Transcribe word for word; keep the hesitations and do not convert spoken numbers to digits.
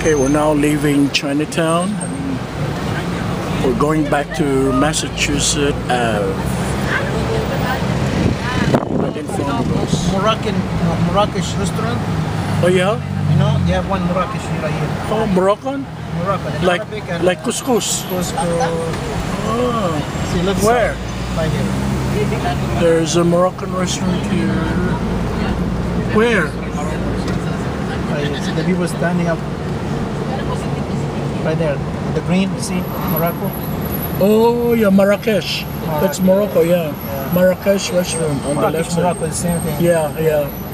Okay, we're now leaving Chinatown. We're going back to Massachusetts Ave. Right in front of us. Moroccan, uh, Marrakesh restaurant. Oh yeah? You know, they have one Marrakesh right here. Oh, Moroccan? Moroccan. Like, Arabic and like couscous. Cusco. Oh. See, let's Where? Right here. There's a Moroccan restaurant here. Where? Right here. See the people standing up. Right there. The green, you see? Morocco. Oh yeah, Marrakesh. Marrakesh. That's Morocco, yeah. Yeah. Marrakesh restaurant on Marrakesh, the left side. Morocco, the same thing. Yeah, yeah.